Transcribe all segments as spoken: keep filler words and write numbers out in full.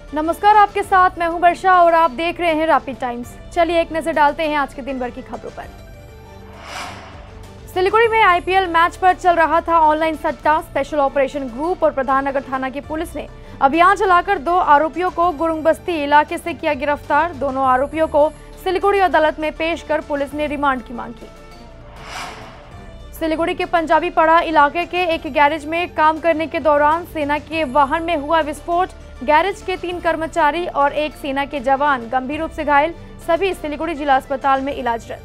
नमस्कार, आपके साथ मैं हूं वर्षा और आप देख रहे हैं रैपिड टाइम्स। चलिए एक नजर डालते हैं आज के दिन भर की खबरों पर। सिलीगुड़ी में आईपीएल मैच पर चल रहा था ऑनलाइन सट्टा। स्पेशल ऑपरेशन ग्रुप और प्रधाननगर थाना की पुलिस ने अभियान चलाकर दो आरोपियों को गुरुंग बस्ती इलाके से किया गिरफ्तार। दोनों आरोपियों को सिलीगुड़ी अदालत में पेश कर पुलिस ने रिमांड की मांग की। सिलीगुड़ी के पंजाबी पड़ा इलाके के एक गैरेज में काम करने के दौरान सेना के वाहन में हुआ विस्फोट। गैरेज के तीन कर्मचारी और एक सेना के जवान गंभीर रूप से घायल, सभी सिलीगुड़ी जिला अस्पताल में इलाजरत।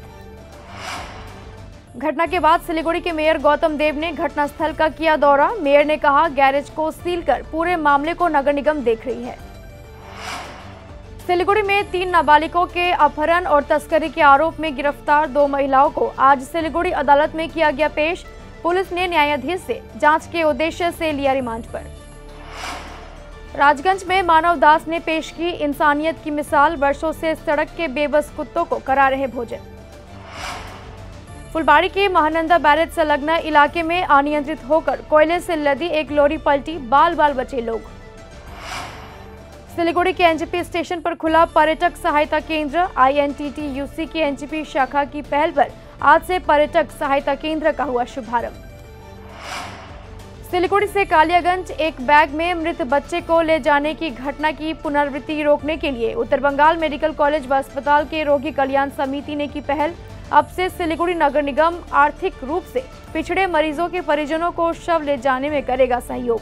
घटना के बाद सिलीगुड़ी के मेयर गौतम देव ने घटनास्थल का किया दौरा। मेयर ने कहा, गैरेज को सील कर पूरे मामले को नगर निगम देख रही है। सिलीगुड़ी में तीन नाबालिगों के अपहरण और तस्करी के आरोप में गिरफ्तार दो महिलाओं को आज सिलीगुड़ी अदालत में किया गया पेश। पुलिस ने न्यायाधीश से जांच के उद्देश्य से लिया रिमांड पर। राजगंज में मानव दास ने पेश की इंसानियत की मिसाल। वर्षों से सड़क के बेबस कुत्तों को करा रहे भोजन। फुलबाड़ी के महानंदा बैरेज संलग्न इलाके में अनियंत्रित होकर कोयले से लदी एक लॉरी पलटी, बाल बाल बचे लोग। सिलीगुड़ी के एनजीपी स्टेशन पर खुला पर्यटक सहायता केंद्र। आईएनटीटीयूसी की एनजीपी शाखा की पहल पर आज से पर्यटक सहायता केंद्र का हुआ शुभारंभ। सिलीगुड़ी से कालियागंज एक बैग में मृत बच्चे को ले जाने की घटना की पुनरावृत्ति रोकने के लिए उत्तर बंगाल मेडिकल कॉलेज व अस्पताल के रोगी कल्याण समिति ने की पहल। अब से सिलीगुड़ी नगर निगम आर्थिक रूप से पिछड़े मरीजों के परिजनों को शव ले जाने में करेगा सहयोग।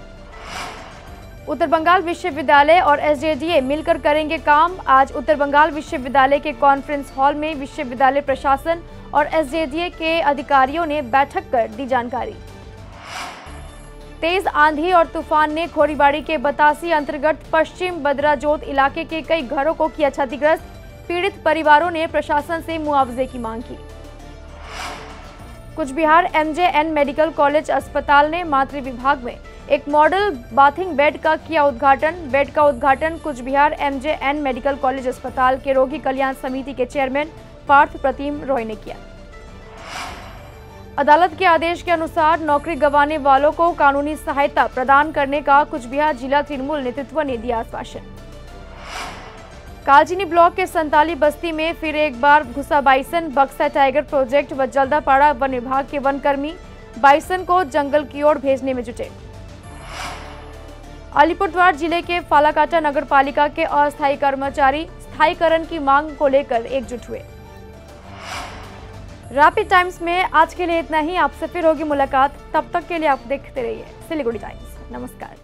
उत्तर बंगाल विश्वविद्यालय और एसजेडीए मिलकर करेंगे काम। आज उत्तर बंगाल विश्वविद्यालय के कॉन्फ्रेंस हॉल में विश्वविद्यालय प्रशासन और एसजेडीए के अधिकारियों ने बैठक कर दी जानकारी। तेज आंधी और तूफान ने खोरीबाड़ी के बतासी अंतर्गत पश्चिम बदराजोत इलाके के कई घरों को किया क्षतिग्रस्त। पीड़ित परिवारों ने प्रशासन से मुआवजे की मांग की। कुछ बिहार एमजेएन मेडिकल कॉलेज अस्पताल ने मातृ विभाग में एक मॉडल बाथिंग बेड का किया उद्घाटन। बेड का उद्घाटन कुछ बिहार एमजेएन मेडिकल कॉलेज अस्पताल के रोगी कल्याण समिति के चेयरमैन पार्थ प्रतिम रॉय ने किया। अदालत के आदेश के अनुसार नौकरी गंवाने वालों को कानूनी सहायता प्रदान करने का कुछ बिहार जिला तृणमूल नेतृत्व ने दिया आश्वासन। कालचिनी ब्लॉक के संताली बस्ती में फिर एक बार घुसा बाइसन। बक्सा टाइगर प्रोजेक्ट व जल्दापाड़ा वन विभाग के वनकर्मी बाइसन को जंगल की ओर भेजने में जुटे। अलीपुरद्वार जिले के फालाकाटा नगर पालिका के अस्थायी कर्मचारी स्थायीकरण की मांग को लेकर एकजुट हुए। रैपिड टाइम्स में आज के लिए इतना ही। आपसे फिर होगी मुलाकात। तब तक के लिए आप देखते रहिए सिलीगुड़ी टाइम्स। नमस्कार।